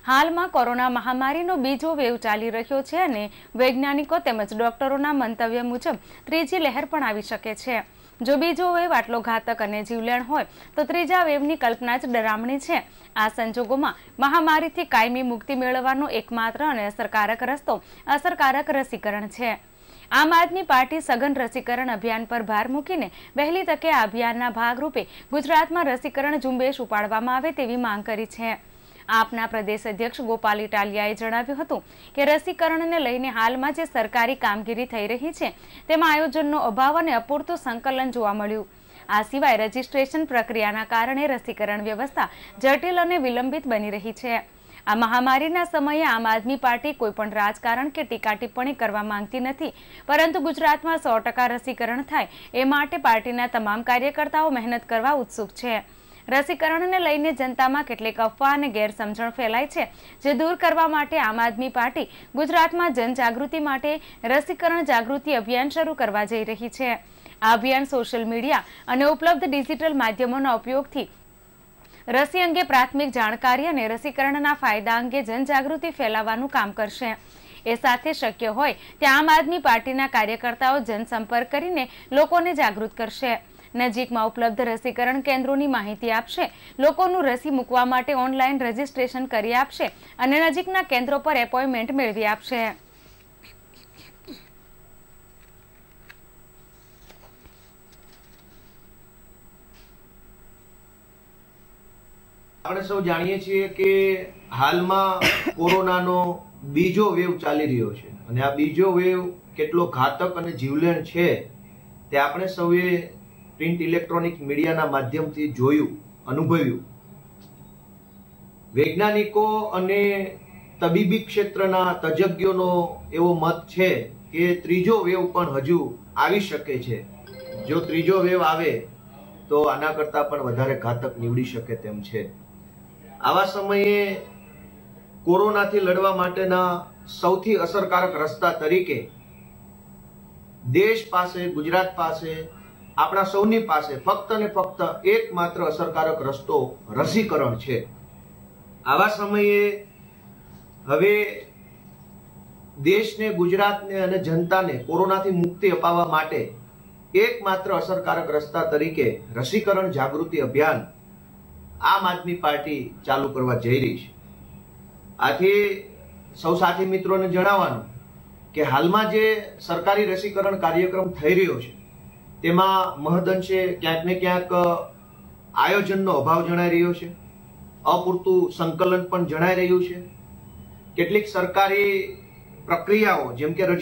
હાલમાં કોરોના મહામારીનો બીજો વેવ ચાલી રહ્યો છે અને વૈજ્ઞાનિકો તેમજ ડોક્ટરોના મંતવ્ય મુજબ ત્રીજી લહેર પણ આવી શકે છે। જો બીજો વેવ આટલો ઘાતક અને જીવલેણ હોય તો ત્રીજા વેવની કલ્પના જ ડરામણી છે। આ સંજોગોમાં મહામારીથી કાયમી મુક્તિ મેળવવાનો એકમાત્ર અને અસરકારક રસ્તો અસરકારક રસીકરણ છે। આમ આદમી પાર્ટી સઘન રસીકરણ અભિયાન પર ભાર મૂકીને વહેલી તકે આ અભિયાનના ભાગરૂપે ગુજરાતમાં રસીકરણ ઝુંબેશ ઉપાડવામાં આવે તેવી માંગ કરી છે। આપના પ્રદેશ અધ્યક્ષ ગોપાલ ઇટાલિયાએ જણાવ્યું હતું કે રસીકરણને લઈને હાલમાં જે સરકારી કામગીરી થઈ રહી છે તેમાં આયોજનનો અભાવ અને અપૂરતું સંકલન જોવા મળ્યું। આ સિવાય રજીસ્ટ્રેશન પ્રક્રિયાના કારણે રસીકરણ વ્યવસ્થા જટિલ અને વિલંબિત બની રહી છે। આ મહામારીના સમયે આમ આદમી પાર્ટી કોઈપણ રાજકારણ કે ટીકા ટિપ્પણી કરવા માંગતી નથી, પરંતુ ગુજરાતમાં 100% રસીકરણ થાય એ માટે પાર્ટીના તમામ કાર્યકર્તાઓ મહેનત કરવા ઉત્સુક છે। રસીકરણને લઈને જનતામાં કેટલીક અફવા અને ગેરસમજણ ફેલાય છે, જે દૂર કરવા માટે આમ આદમી પાર્ટી ગુજરાતમાં જનજાગૃતિ માટે રસીકરણ જાગૃતિ અભિયાન શરૂ કરવા જઈ રહી છે। આ અભિયાન સોશિયલ મીડિયા અને ઉપલબ્ધ ડિજિટલ માધ્યમોના ઉપયોગથી રસી અંગે પ્રાથમિક જાણકારી અને રસીકરણના ફાયદા અંગે જનજાગૃતિ ફેલાવવાનું કામ કરશે। એ સાથે શક્ય હોય ત્યાં આમ આદમી પાર્ટીના કાર્યકર્તાઓ જનસંપર્ક કરીને લોકોને જાગૃત કરશે। નજીકમાં ઉપલબ્ધ રસીકરણ કેન્દ્રોની માહિતી આપશે, લોકોનું રસી મૂકવા માટે ઓનલાઈન રજીસ્ટ્રેશન કરી આપશે અને નજીકના કેન્દ્રો પર એપોઇન્ટમેન્ટ મેળવી આપશે। આપણે સૌ જાણીએ છીએ કે હાલમાં કોરોનાનો બીજો વેવ ચાલી રહ્યો છે અને આ બીજો વેવ કેટલો ઘાતક અને જીવલેણ છે તે આપણે સૌએ પ્રિન્ટ ઇલેક્ટ્રોનિક મીડિયાના માધ્યમથી જોયું, અનુભવ્યું। વૈજ્ઞાનિકો અને તબીબી ક્ષેત્રના તજજ્ઞોનો એવો મત છે કે ત્રીજો વેવ પણ હજુ આવી શકે છે। જો ત્રીજો વેવ આવે તો આના કરતાં પણ વધારે ઘાતક નીવડી શકે તેમ છે। આવા સમયે કોરોનાથી લડવા માટેના સૌથી અસરકારક રસ્તા તરીકે દેશ પાસે, ગુજરાત પાસે, આપણા સૌની પાસે ફક્ત ને ફક્ત એકમાત્ર અસરકારક રસ્તો રસીકરણ છે। આવા સમયે હવે દેશને, ગુજરાતને અને જનતાને કોરોનાથી મુક્તિ અપાવવા માટે એકમાત્ર અસરકારક રસ્તા તરીકે રસીકરણ જાગૃતિ અભિયાન આમ આદમી પાર્ટી ચાલુ કરવા જઈ રહી છે। આથી સૌ સાથી મિત્રોને જણાવવાનું કે હાલમાં જે સરકારી રસીકરણ કાર્યક્રમ થઈ રહ્યો છે તેમાં મહદઅંશે ક્યાંક ને ક્યાંક આયોજનનો અભાવ જણાઈ રહ્યો છે, અપૂરતું સંકલન પણ જણાઈ રહ્યું છે। કેટલીક સરકારી પ્રક્રિયાઓ જેમ કે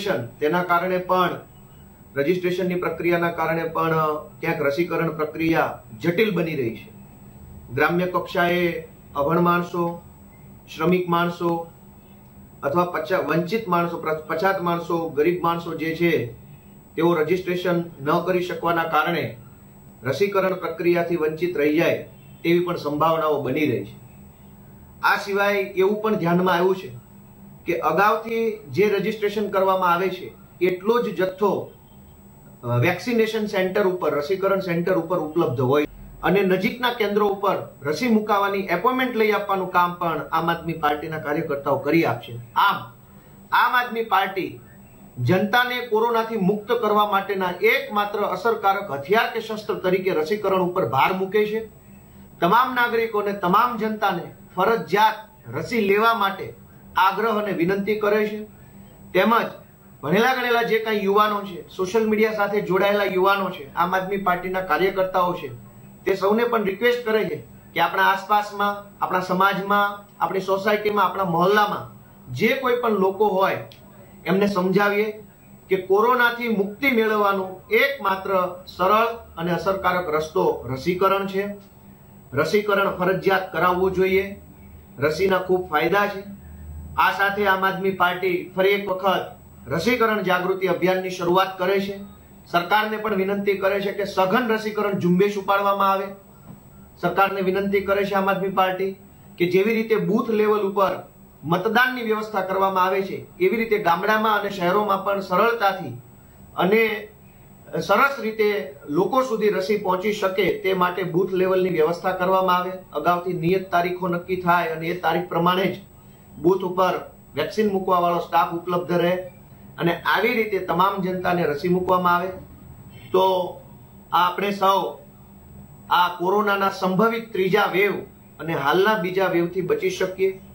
રજીસ્ટ્રેશનની પ્રક્રિયાના કારણે પણ ક્યાંક રસીકરણ પ્રક્રિયા જટિલ બની રહી છે। ગ્રામ્ય કક્ષાએ અભણ માણસો, શ્રમિક માણસો અથવા વંચિત માણસો, પછાત માણસો, ગરીબ માણસો જે છે તેઓ રજીસ્ટ્રેશન ન કરી શકવાના કારણે રસીકરણ પ્રક્રિયાથી વંચિત રહી જાય તેવી પણ સંભાવનાઓ બની રહી છે। આ સિવાય એવું પણ ધ્યાનમાં આવ્યું છે કે અગાઉથી જે રજીસ્ટ્રેશન કરવામાં આવે છે એટલો જ જથ્થો વેક્સિનેશન સેન્ટર ઉપર, રસીકરણ સેન્ટર ઉપર ઉપલબ્ધ હોય અને નજીકના કેન્દ્રો ઉપર રસી મુકાવવાની એપોઇન્ટમેન્ટ લઈ આપવાનું કામ પણ આમ આદમી પાર્ટીના કાર્યકર્તાઓ કરી આપશે। આમ આદમી પાર્ટી જનતાને કોરોનાથી મુક્ત કરવા માટેના એકમાત્ર અસરકારક હથિયાર કે શસ્ત્ર તરીકે રસીકરણ ઉપર ભાર મૂકે છે। તમામ નાગરિકોને, તમામ જનતાને ફરજિયાત રસી લેવા માટે આગ્રહ અને વિનંતી કરે છે। તેમજ ભણેલા ગણેલા જે કાંઈ યુવાનો છે, સોશિયલ મીડિયા સાથે જોડાયેલા યુવાનો છે, આમ આદમી પાર્ટીના કાર્યકર્તાઓ છે, તે સૌને પણ રિક્વેસ્ટ કરે છે કે આપણા આસપાસમાં, આપણા સમાજમાં, આપણી સોસાયટીમાં, આપણા મહોલ્લામાં જે કોઈ પણ લોકો હોય એમને સમજાવીએ કે કોરોનાથી મુક્તિ મેળવવાનું એકમાત્ર સરળ અને અસરકારક રસ્તો રસીકરણ છે। રસીકરણ ફરજિયાત કરાવવું જોઈએ। રસીના ખૂબ ફાયદા છે। આ સાથે આમ આદમી પાર્ટી ફરી એક વખત રસીકરણ જાગૃતિ અભિયાનની શરૂઆત કરે છે। સરકારને પણ વિનંતી કરે છે કે સઘન રસીકરણ ઝુંબેશ ઉપાડવામાં આવે। સરકારને વિનંતી કરે છે આમ આદમી પાર્ટી કે જેવી રીતે બૂથ લેવલ ઉપર મતદાનની વ્યવસ્થા કરવામાં આવે છે એવી રીતે ગામડામાં અને શહેરોમાં પણ સરળતાથી અને સરસ રીતે લોકો સુધી રસી પહોંચી શકે તે માટે બૂથ લેવલની વ્યવસ્થા કરવામાં આવે. અગાઉથી નિયત તારીખો નક્કી થાય અને એ તારીખ પ્રમાણે જ બૂથ ઉપર વેક્સિન મૂકવા વાળો સ્ટાફ ઉપલબ્ધ રહે અને આવી રીતે તમામ જનતાને રસી મૂકવામાં આવે તો આપણે સૌ આ કોરોનાના સંભવિત ત્રીજા વેવ અને હાલના બીજા વેવથી બચી શકીએ.